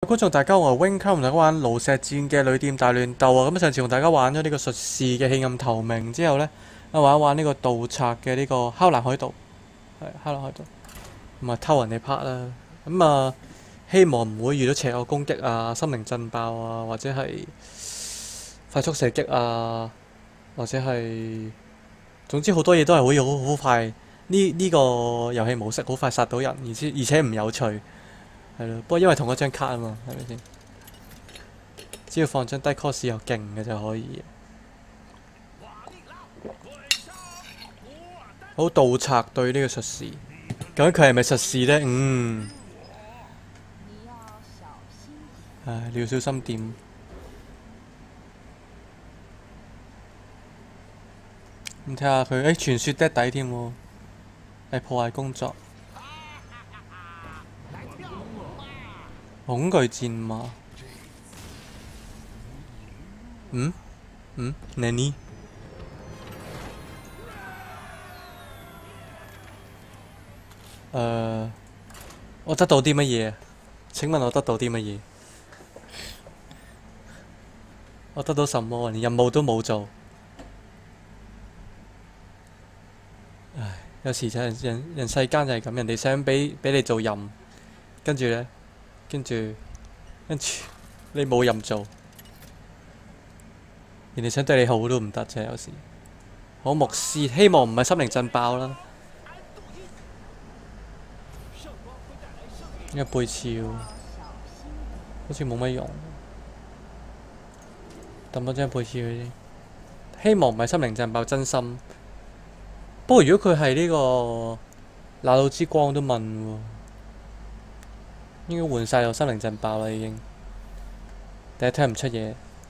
觀眾大家好，我係 Wing，同大家玩爐石戰嘅旅店大亂鬥啊！咁上次同大家玩咗呢個術士嘅棄暗投明之後呢，玩一玩呢個盜賊嘅呢個敲爛海盜，係敲爛海盜，咁啊偷人哋 part 啦，咁啊希望唔會遇到邪惡攻擊啊、心靈震爆啊，或者係快速射擊啊，或者係總之好多嘢都係可以好快呢個遊戲模式好快殺到人，而且唔有趣。係咯，不過因為同一張卡啊嘛，係咪先？只要放張低 cost 又勁嘅就可以。好，盜賊對呢個術士，究竟佢係咪術士呢？唉，你要小心點。咁睇下佢，傳說得底添喎，係破壞工作。恐懼戰馬。Nani？我得到啲乜嘢？請問我得到啲乜嘢？我得到什麼？連任務都冇做。唉，有時就係人世間就係咁，人哋想俾你做任，跟住呢，跟住你冇任做，人哋想對你好都唔得啫，有時。好，牧師，希望唔係心靈震爆啦。呢個背刺好似冇乜用，抌多張背刺佢先。希望唔係心靈震爆，真心。不過如果佢係呢個那魯之光都問喎，應該換晒個心靈震爆啦已經。但係睇唔出嘢，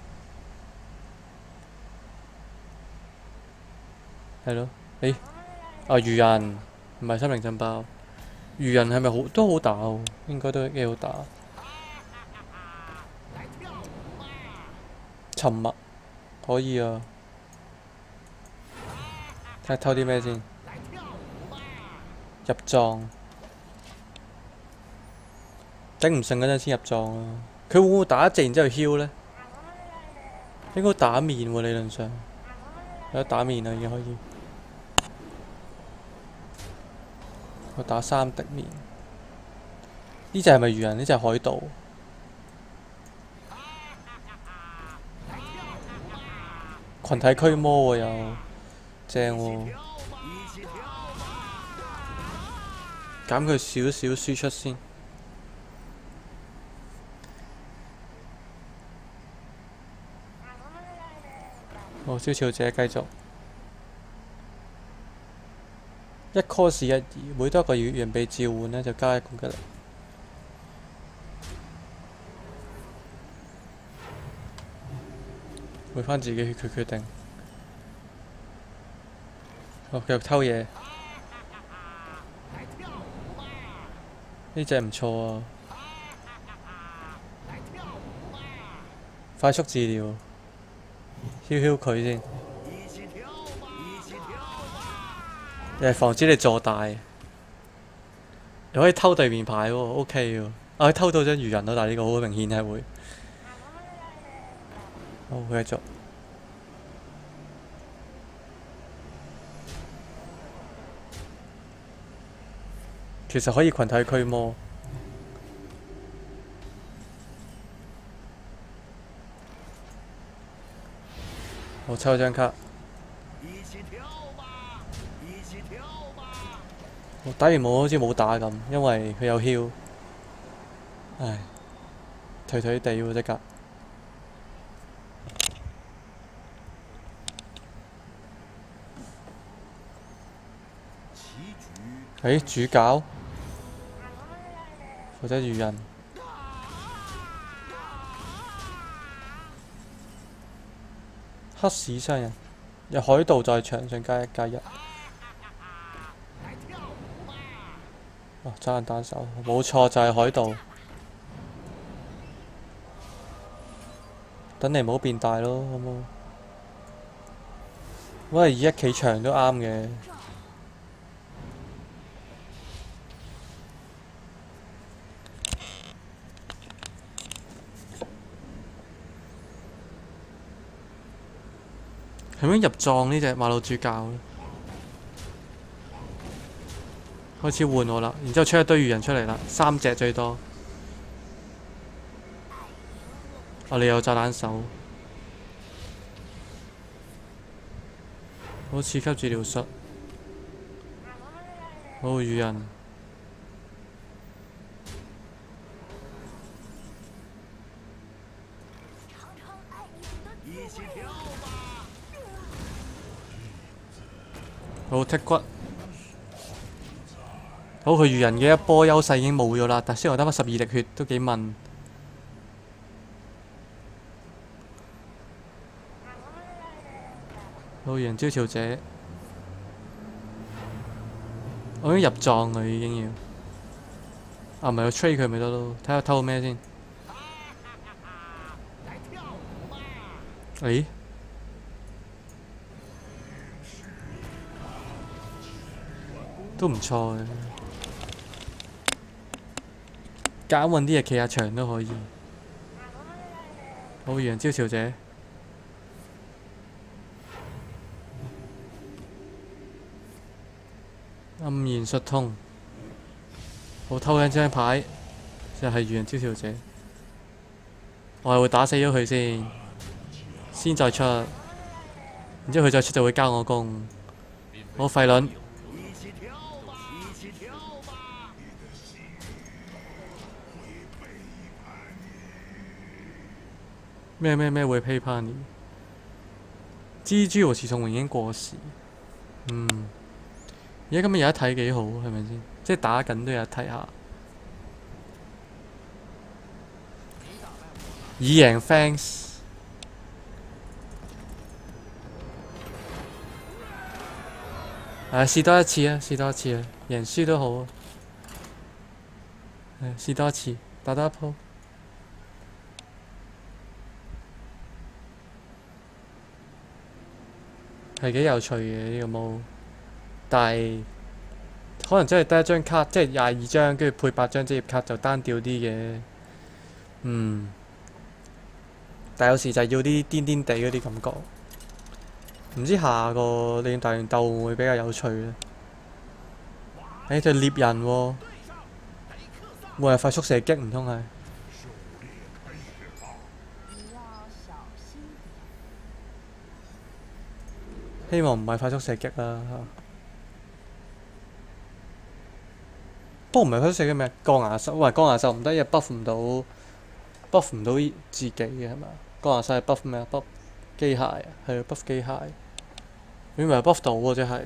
係咯？魚人唔係心靈震爆，魚人係咪都好打喎？應該都幾好打。沉默可以啊，睇下偷啲咩先。入藏頂唔順嗰陣先入藏啊！佢會唔會打一隻然之後囂呢？應該打面喎，理論上有得打面啦，已經可以。我打3滴面。呢隻係咪魚人？呢隻係海盜。群體驅魔喎又，正喎。減佢少少輸出先。好，消潮者繼續。一 cost 1/2，每多一個人被召喚呢，就加1攻擊力。回返自己佢決定。好，繼續偷嘢。呢隻唔錯啊！快速治療，囂佢先。又係防止你坐大。你可以偷對面牌喎，OK 喎。可以偷到張魚人咯，但係呢個好明顯係會。好，繼續。其實可以群體驅魔。我抽張卡。我打完冇好似冇打咁，因為佢有囂。唉，頹頹地喎隻格。主教或者魚人。黑市商人，有海盜在場上+1+1。哦，揸人單手，冇錯就係海盜。等你唔好變大咯，好冇？我係2企場都啱嘅。 係咪入葬呢隻馬路主教咧？開始換我啦，然之後出一堆魚人出嚟啦，3隻最多。我哋有炸彈手，好刺激治療術，好魚人。好剔骨，好佢魚人嘅一波優勢已經冇咗啦，但雖然我得返12滴血，都幾問。好魚人招潮者，我已經入葬佢已經要。啊，唔係我 trade 佢咪得咯？睇下偷咩先。誒？都唔錯嘅，揀運啲嘢企下牆都可以。好魚人招潮者，暗然術通，好偷緊張牌，就係魚人招潮者。我係會打死咗佢先再出，然之後佢再出就會交我功。好廢輪。咩會批判你？蜘蛛和刺蟲已經過時。而家咁樣有得睇幾好，係咪先？即係打緊都有得睇下。以贏 fans。試多一次啊！試多一次啊！贏輸都好啊。試多一次，打多一鋪。係幾有趣嘅呢個模，但係可能真係得一張卡，即係22張，跟住配8張職業卡就單調啲嘅。但有時就係要啲癲癲地嗰啲感覺。唔知下個利劍大亂鬥會唔會比較有趣呢？對獵人喎，冇人快速射擊唔通係？希望唔係快速射擊啦。不過唔係快速射擊咩？鋼牙獸，喂，鋼牙獸唔得，又 buff 唔到自己嘅係嘛？鋼牙獸係 buff 咩啊 ？buff 機械啊，係 buff 機械。你咪 buff 到喎，真係。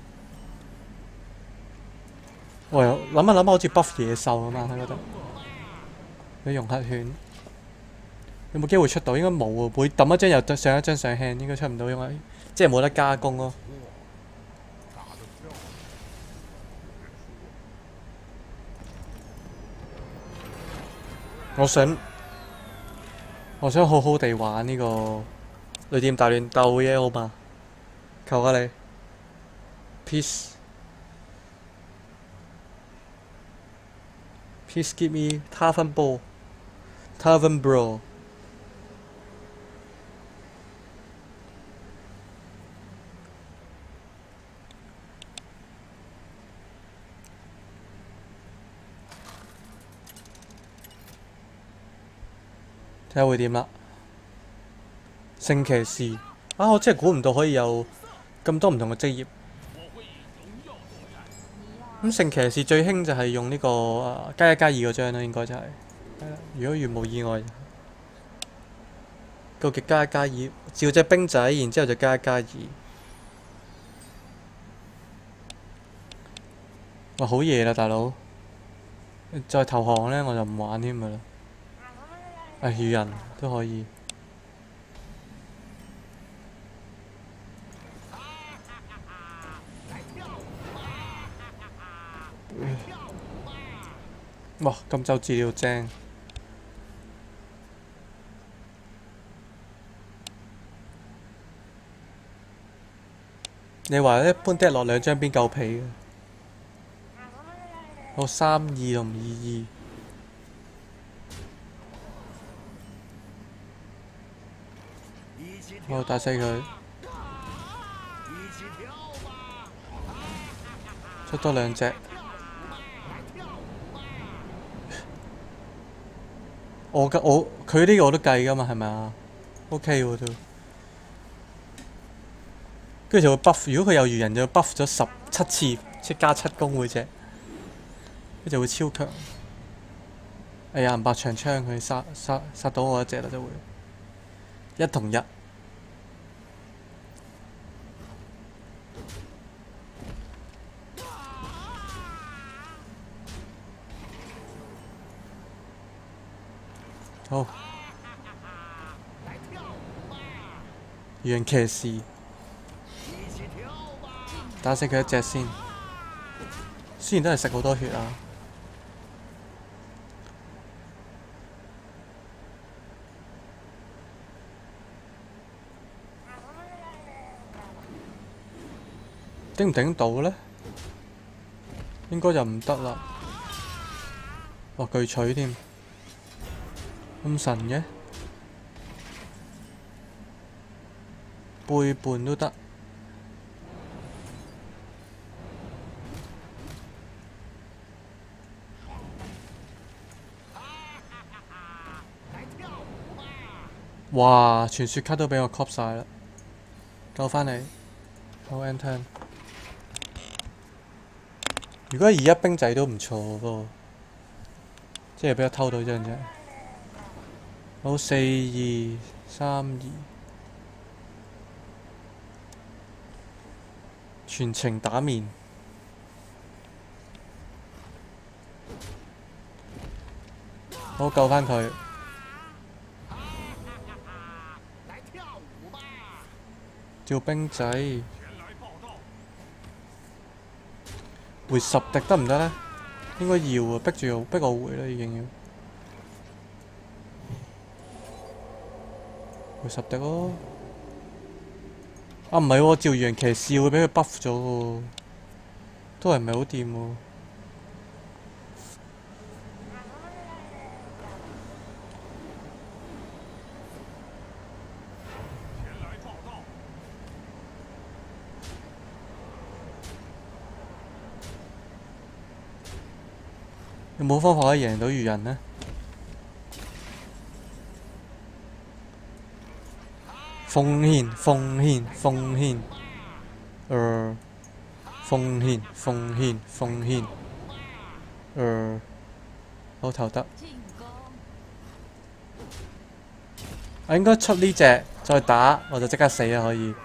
喂，諗下好似 buff 野獸啊嘛，我覺得。你融合犬有冇機會出到？應該冇喎，會抌一張又上一張上 hand，應該出唔到，因為即係冇得加工咯。我想好好地玩呢個雷電大亂鬥嘅好嘛？求下你 ，Peace give me Tavern Bro。睇下會點啦。聖騎士啊！我真係估唔到可以有咁多唔同嘅職業。咁聖騎士最興就係用呢個加1加2嗰張啦，應該就係。如果如無意外，究極加1加2，召隻兵仔，然之後就加1加2。哇！好夜啦，大佬。再投降呢，我就唔玩添㗎啦。魚人都可以。哇！咁就治療正。你話一般跌落2張邊夠皮嘅？好3-2同2-2。我打死佢。 出多兩隻。佢呢個我都計㗎嘛，係咪啊？OK 喎都。跟住就會 buff，如果佢有魚人就 buff 咗17次，即加7攻每隻，佢就會超強。哎呀，白長槍佢殺到我一隻啦，就會1同1。好，魚人騎士。打死佢一隻先，雖然都係食好多血啊。頂唔頂到呢？應該就唔得啦。哇！巨錘添，咁神嘅，背叛都得。哇！傳說卡都俾我 cop 晒啦，救返嚟，好 end turn。如果2-1兵仔都唔錯喎，即係俾我偷到張啫。好，4-2-3-2，全程打面。好，救返佢。叫兵仔回10滴得唔得呢？應該要啊，逼我回啦，已經要回10滴咯。啊，唔係喎，趙魚人騎士會俾佢 buff 咗喎，都係唔係好掂喎。有冇方法可以贏到魚人呢？奉獻，奉獻，奉獻，奉獻，奉獻，奉獻，好投得。我應該出呢隻再打，我就即刻死啦可以。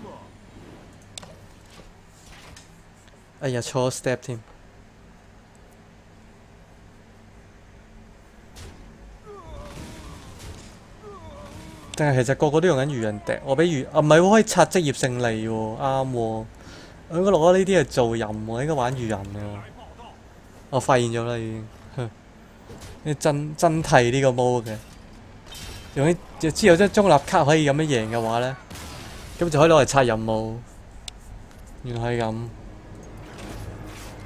哎呀，錯 step 添。但係其實個個都用緊魚人笛，我俾魚啊唔係喎，可以刷職業勝利喎，啱喎。我應該攞呢啲係做任喎，應該玩魚人喎。我發現咗啦已經，真替呢個毛嘅。用啲就知道即係中立卡可以咁樣贏嘅話咧，咁就可以攞嚟刷任務。原來係咁。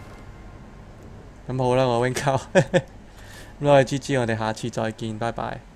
咁好啦，我 win 卡，咁我哋 GG，我哋下次再見，拜拜。